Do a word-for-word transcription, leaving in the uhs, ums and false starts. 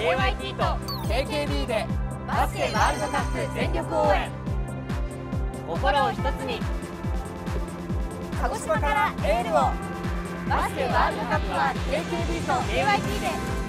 ケーワイティー と ケーケービー でバスケワールドカップ全力応援。心を一つに鹿児島からエールを。バスケワールドカップは ケーケービー と ケーワイティー で